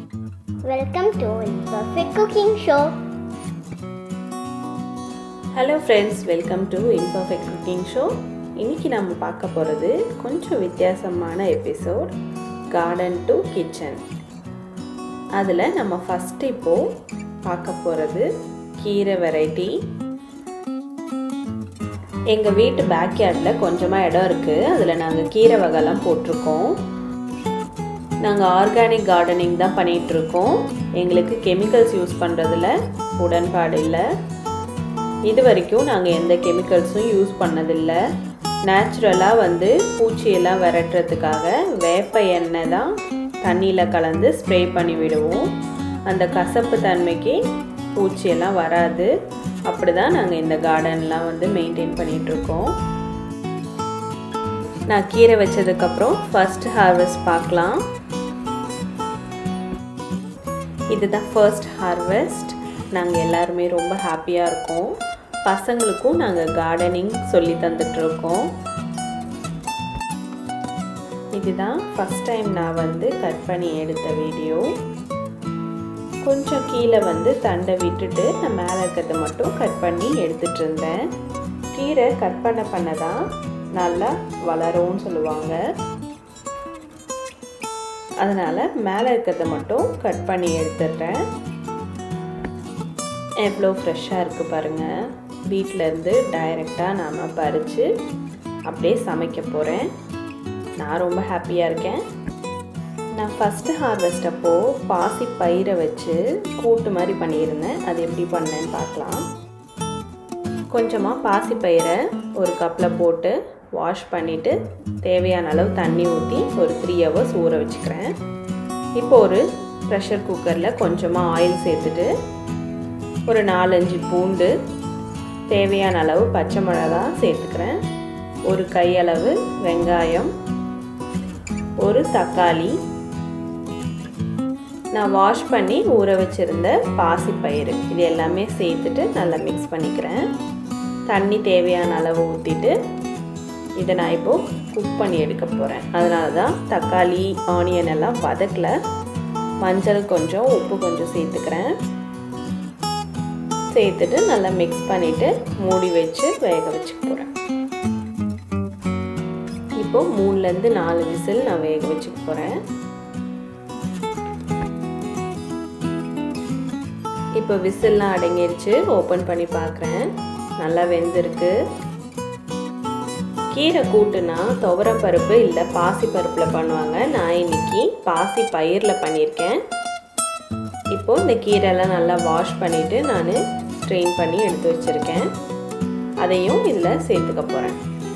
Welcome to Imperfect Cooking Show. Hello friends, welcome to Imperfect Cooking Show. இன்னைக்கு நம்ம பார்க்க போறது கொஞ்சம் வித்தியாசமான எபிசோட் Garden to Kitchen. அதுல நம்ம ஃபர்ஸ்ட் இப்போ பார்க்க போறது கீரை வெரைட்டி. எங்க வீட்டு பேக்யார்ட்ல கொஞ்சமா இடம் இருக்கு. அதுல நாங்க கீரை வகைலாம் போட்டுருக்கோம். நாங்கள் ஆர்கானிக் கார்டனிங் தான் பண்ணிகிட்ருக்கோம். எங்களுக்கு கெமிக்கல்ஸ் யூஸ் பண்ணுறதுல உடன்பாடு இல்லை. இது வரைக்கும் நாங்கள் எந்த கெமிக்கல்ஸும் யூஸ் பண்ணதில்லை. நேச்சுரலாக பூச்சியெல்லாம் விரட்டுறதுக்காக வேப்ப எண்ணெய் தான் தண்ணியில் கலந்து ஸ்ப்ரே பண்ணி விடுவோம். அந்த கசப்பு தன்மைக்கு பூச்சியெல்லாம் வராது. அப்படி தான் நாங்கள் இந்த கார்டன்லாம் மெயின்டைன் பண்ணிகிட்ருக்கோம். நான் கீரை வச்சதுக்கப்புறம் ஃபர்ஸ்ட் ஹார்வெஸ்ட் பார்க்கலாம். இதுதான் ஃபர்ஸ்ட் ஹார்வெஸ்ட். நாங்கள் எல்லாருமே ரொம்ப ஹாப்பியாக இருக்கோம். பசங்களுக்கும் நாங்கள் கார்டனிங் சொல்லி தந்துட்டுருக்கோம். இதுதான் ஃபர்ஸ்ட் டைம் நான் கட் பண்ணி எடுத்த வீடியோ. கொஞ்சம் கீழே தண்டை விட்டுட்டு நான் மேலே இருக்கிறத மட்டும் கட் பண்ணி எடுத்துகிட்டு இருந்தேன். கீரை கட் பண்ண தான் நல்லா வளரும்னு சொல்லுவாங்க. அதனால் மேலே இருக்கிறத மட்டும் கட் பண்ணி எடுத்துடுறேன். எவ்வளோ ஃப்ரெஷ்ஷாக இருக்குது பாருங்கள். வீட்டிலேருந்து டைரெக்டாக நாம் பறித்து அப்படியே சமைக்க போகிறேன். நான் ரொம்ப ஹாப்பியாக இருக்கேன். நான் ஃபஸ்ட்டு ஹார்வெஸ்ட் அப்போது பாசி பயிரை வச்சு கூட்டு மாதிரி பண்ணியிருந்தேன். அது எப்படி பண்ணேன்னு பார்க்கலாம். கொஞ்சமாக பாசி பயிரை ஒரு கப்பில் போட்டு வாஷ் பண்ணிவிட்டு தேவையான அளவு தண்ணி ஊற்றி ஒரு 3 hours ஊற வச்சுக்கிறேன். இப்போ ஒரு ப்ரெஷர் குக்கரில் கொஞ்சமாக ஆயில் சேர்த்துட்டு ஒரு 4-5 பூண்டு, தேவையான அளவு பச்சை மிளகாய் சேர்த்துக்கிறேன். ஒரு கையளவு வெங்காயம், ஒரு தக்காளி, நான் வாஷ் பண்ணி ஊற வச்சுருந்த பாசிப்பயிறு இது எல்லாமே சேர்த்துட்டு நல்லா மிக்ஸ் பண்ணிக்கிறேன். தண்ணி தேவையான அளவு ஊற்றிட்டு இதை நான் இப்போது குக் பண்ணி எடுக்க போகிறேன். அதனால தான் தக்காளி ஆனியன் எல்லாம் வதக்கல. மஞ்சள் கொஞ்சம், உப்பு கொஞ்சம் சேர்த்துக்கிறேன். சேர்த்துட்டு நல்லா மிக்ஸ் பண்ணிவிட்டு மூடி வச்சு வேக வச்சுக்க போகிறேன். இப்போது 3 to 4 விசில் நான் வேக வச்சுக்க போகிறேன். இப்போ விசில்லாம் அடங்கிடுச்சு. ஓப்பன் பண்ணி பார்க்குறேன். நல்லா வெந்திருக்கு. கீரை கூட்டுனா துவரம் பருப்பு இல்லை பாசி பருப்பில் பண்ணுவாங்க. நான் இன்னைக்கு பாசி பயிரில் பண்ணியிருக்கேன். இப்போது இந்த கீரைலாம் நல்லா வாஷ் பண்ணிவிட்டு நான் ஸ்ட்ரெயின் பண்ணி எடுத்து வச்சுருக்கேன். அதையும் இதில் சேர்த்துக்க போகிறேன்.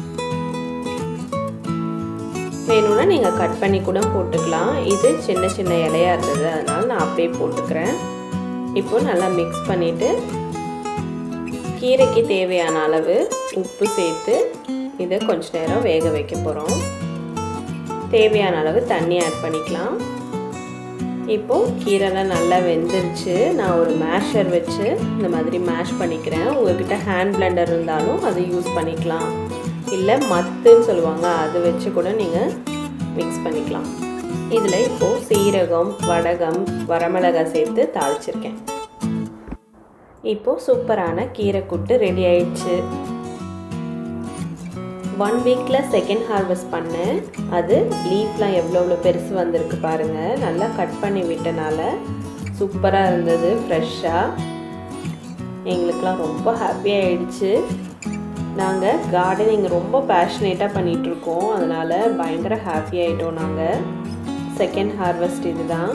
வேணும்னா நீங்கள் கட் பண்ணி கூட போட்டுக்கலாம். இது சின்ன சின்ன இலையாக இருந்தது, அதனால் நான் அப்படியே போட்டுக்கிறேன். இப்போது நல்லா மிக்ஸ் பண்ணிவிட்டு கீரைக்கு தேவையான அளவு உப்பு சேர்த்து இதை கொஞ்ச நேரம் வேக வைக்க போகிறோம். தேவையான அளவு தண்ணி ஆட் பண்ணிக்கலாம். இப்போது கீரைலாம் நல்லா வெந்துருச்சு. நான் ஒரு மேஷர் வச்சு இந்த மாதிரி மேஷ் பண்ணிக்கிறேன். உங்கள்கிட்ட ஹேண்ட் பிளெண்டர் இருந்தாலும் அதை யூஸ் பண்ணிக்கலாம். இல்லை மத்துன்னு சொல்லுவாங்க, அது வச்சு கூட நீங்கள் மிக்ஸ் பண்ணிக்கலாம். இதில் இப்போது சீரகம், வடகம், வரமிளகாய் சேர்த்து தாளிச்சிருக்கேன். இப்போது சூப்பரான கீரை கூட்டு ரெடி ஆயிடுச்சு. 1 வீக்கில் செகண்ட் ஹார்வெஸ்ட் பண்ணேன். அது லீஃப்லாம் எவ்வளோ பெருசு வந்திருக்கு பாருங்கள். நல்லா கட் பண்ணி விட்டனால சூப்பராக இருந்தது, ஃப்ரெஷ்ஷாக. எங்களுக்கெலாம் ரொம்ப ஹாப்பியாக ஆயிடுச்சு. நாங்கள் கார்டனிங் ரொம்ப பேஷனேட்டாக பண்ணிகிட்ருக்கோம். அதனால் பயங்கர ஹாப்பி ஆகிட்டோம். நாங்கள் செகண்ட் ஹார்வெஸ்ட் இதுதான்.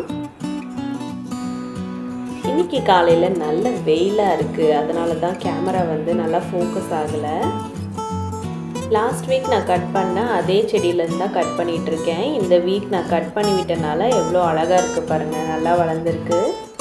இன்றைக்கி காலையில் நல்ல வெயிலாக இருக்குது. அதனால தான் கேமரா நல்லா ஃபோக்கஸ் ஆகலை. லாஸ்ட் வீக் நான் கட் பண்ண அதே செடியிலேருந்து தான் கட் பண்ணிகிட்ருக்கேன். இந்த வீக் நான் கட் பண்ணி விட்டனால எவ்வளோ அழகாக இருக்குது பாருங்கள். நல்லா வளர்ந்துருக்கு.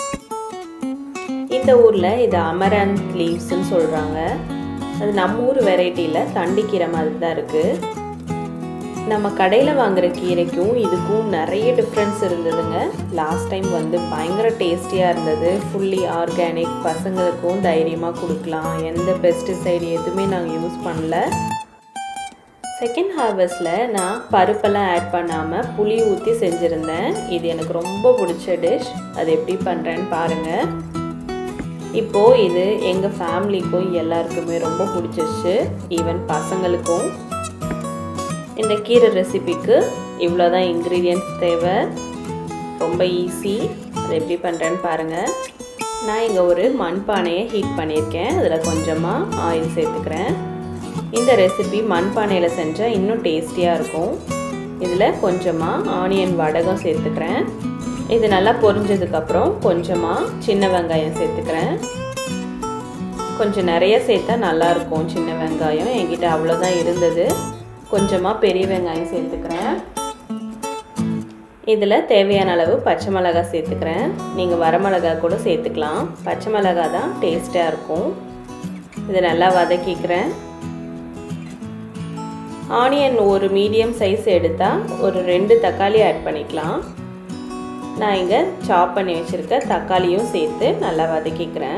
இந்த ஊரில் இது அமரந்த் லீவ்ஸ்ன்னு சொல்கிறாங்க. அது நம்ம ஊர் வெரைட்டியில் தண்டிக்கீரை மாதிரி தான் இருக்குது. நம்ம கடையில் வாங்குகிற கீரைக்கும் இதுக்கும் நிறைய டிஃப்ரென்ஸ் இருந்ததுங்க. லாஸ்ட் டைம் பயங்கர டேஸ்டியாக இருந்தது. Fully organic. பசங்களுக்கும் தைரியமாக கொடுக்கலாம். எந்த பெஸ்டிசைடு எதுவுமே நாங்கள் யூஸ் பண்ணல. செகண்ட் ஹார்வெஸ்ட்டில் நான் பருப்பெல்லாம் ஆட் பண்ணாமல் புளி ஊற்றி செஞ்சுருந்தேன். இது எனக்கு ரொம்ப பிடிச்ச டிஷ். அது எப்படி பண்ணுறேன்னு பாருங்கள். இப்போது இது எங்கள் ஃபேமிலிக்கும் எல்லாருக்குமே ரொம்ப பிடிச்சிருச்சு, ஈவன் பசங்களுக்கும். இந்த கீரை ரெசிபிக்கு இவ்வளோ தான் இன்க்ரீடியன்ட்ஸ் தேவை. ரொம்ப ஈஸி. அது எப்படி பண்ணுறேன்னு பாருங்கள். நான் இங்கே ஒரு மண்பானையை ஹீட் பண்ணியிருக்கேன். அதில் கொஞ்சமாக ஆயில் சேர்த்துக்கிறேன். இந்த ரெசிபி மண்பானையில் செஞ்சால் இன்னும் டேஸ்டியாக இருக்கும். இதில் கொஞ்சமாக ஆனியன் வடகம் சேர்த்துக்கிறேன். இது நல்லா பொரிஞ்சதுக்கப்புறம் கொஞ்சமாக சின்ன வெங்காயம் சேர்த்துக்கிறேன். கொஞ்சம் நிறைய சேர்த்தா நல்லாயிருக்கும் சின்ன வெங்காயம். என்கிட்ட அவ்வளோதான் இருந்தது. கொஞ்சமாக பெரிய வெங்காயம் சேர்த்துக்கிறேன். இதில் தேவையான அளவு பச்சை மிளகாய் சேர்த்துக்கிறேன். நீங்கள் வரமிளகாய் கூட சேர்த்துக்கலாம். பச்சை மிளகாய் தான் டேஸ்ட்டாக இருக்கும். இதை நல்லா வதக்கிக்கிறேன். ஆனியன் ஒரு மீடியம் சைஸ் எடுத்தால் ஒரு 2 தக்காளி ஆட் பண்ணிக்கலாம். நான் இங்கே சாப் பண்ணி வச்சுருக்க தக்காளியும் சேர்த்து நல்லா வதக்கிக்கிறேன்.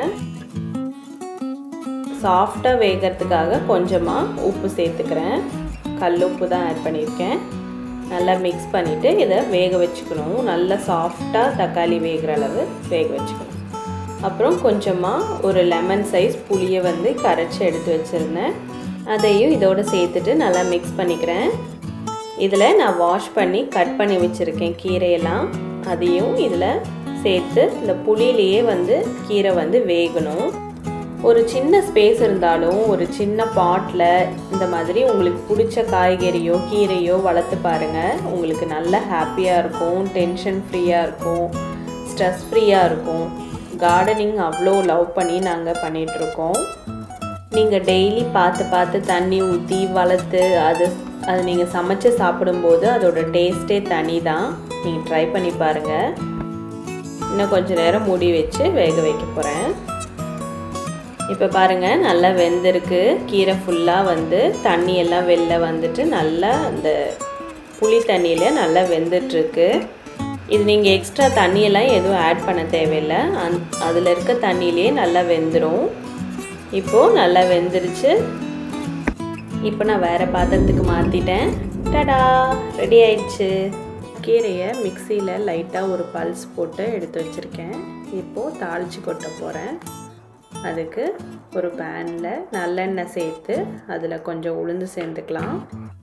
சாஃப்டாக வேகிறதுக்காக கொஞ்சமாக உப்பு சேர்த்துக்கிறேன். கல் உப்பு தான் ஆட் பண்ணியிருக்கேன். நல்லா மிக்ஸ் பண்ணிவிட்டு இதை வேக வச்சுக்கணும். நல்லா சாஃப்டாக தக்காளி வேகிற அளவு வேக வச்சுக்கணும். அப்புறம் கொஞ்சமாக ஒரு லெமன் சைஸ் புளியை கரைச்சி எடுத்து வச்சுருந்தேன். அதையும் இதோடு சேர்த்துட்டு நல்லா மிக்ஸ் பண்ணிக்கிறேன். இதில் நான் வாஷ் பண்ணி கட் பண்ணி வச்சுருக்கேன் கீரையெல்லாம். அதையும் இதில் சேர்த்து இந்த புளியிலேயே கீரை வேகணும். ஒரு சின்ன ஸ்பேஸ் இருந்தாலும் ஒரு சின்ன பாட்டில் இந்த மாதிரி உங்களுக்கு பிடிச்ச காய்கறியோ கீரையோ வளர்த்து பாருங்கள். உங்களுக்கு நல்ல ஹாப்பியாக இருக்கும், டென்ஷன் ஃப்ரீயாக இருக்கும், ஸ்ட்ரெஸ் ஃப்ரீயாக இருக்கும். கார்டனிங் அவ்வளோ லவ் பண்ணி நாங்கள் பண்ணிகிட்ருக்கோம். நீங்கள் டெய்லி பார்த்து தண்ணி ஊற்றி வளர்த்து அது நீங்கள் சமைச்சு சாப்பிடும்போது அதோட டேஸ்ட்டே தனி தான். நீங்கள் ட்ரை பண்ணி பாருங்கள். இன்னும் கொஞ்சம் நேரம் மூடி வச்சு வேக வைக்க போகிறேன். இப்போ பாருங்கள், நல்லா வெந்திருக்கு. கீரை ஃபுல்லாக தண்ணியெல்லாம் வெளில வந்துட்டு நல்லா அந்த புளி தண்ணியில் நல்லா வெந்துட்டுருக்கு. இது நீங்கள் எக்ஸ்ட்ரா தண்ணியெல்லாம் எதுவும் ஆட் பண்ண தேவையில்லை. அதில் இருக்க தண்ணியிலே நல்லா வெந்துடும். இப்போது நல்லா வெந்துருச்சு. இப்போ நான் வேறு பாத்திரத்துக்கு மாற்றிட்டேன். டடா, ரெடி ஆயிடுச்சு. கீரையை மிக்சியில் லைட்டாக ஒரு பல்ஸ் போட்டு எடுத்து வச்சுருக்கேன். இப்போது தாளித்து கொட்ட போகிறேன். அதுக்கு ஒரு பேனில் நல்லெண்ணெய் சேர்த்து அதில் கொஞ்சம் உளுந்து சேர்த்துக்கலாம்.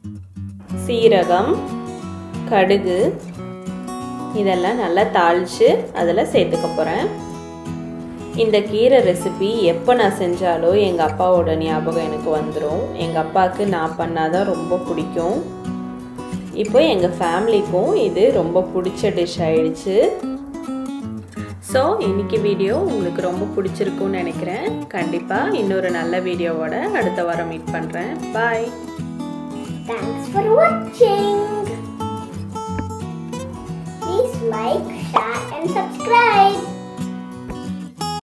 சீரகம், கடுகு இதெல்லாம் நல்லா தாளித்து அதில் சேர்த்துக்க போகிறேன். இந்த கீரை ரெசிபி எப்போ நான் செஞ்சாலும் எங்கள் அப்பாவோட ஞாபகம் எனக்கு வந்துடும். எங்கள் அப்பாவுக்கு நான் பண்ணாதான் ரொம்ப பிடிக்கும். இப்போ எங்கள் ஃபேமிலிக்கும் இது ரொம்ப பிடிச்ச டிஷ் ஆயிடுச்சு. ஸோ இன்றைக்கி வீடியோ உங்களுக்கு ரொம்ப பிடிச்சிருக்குன்னு நினைக்கிறேன். கண்டிப்பாக இன்னொரு நல்ல வீடியோவோட அடுத்த வாரம் மீட் பண்ணுறேன். பாய். Thanks for watching. Please like, share and subscribe.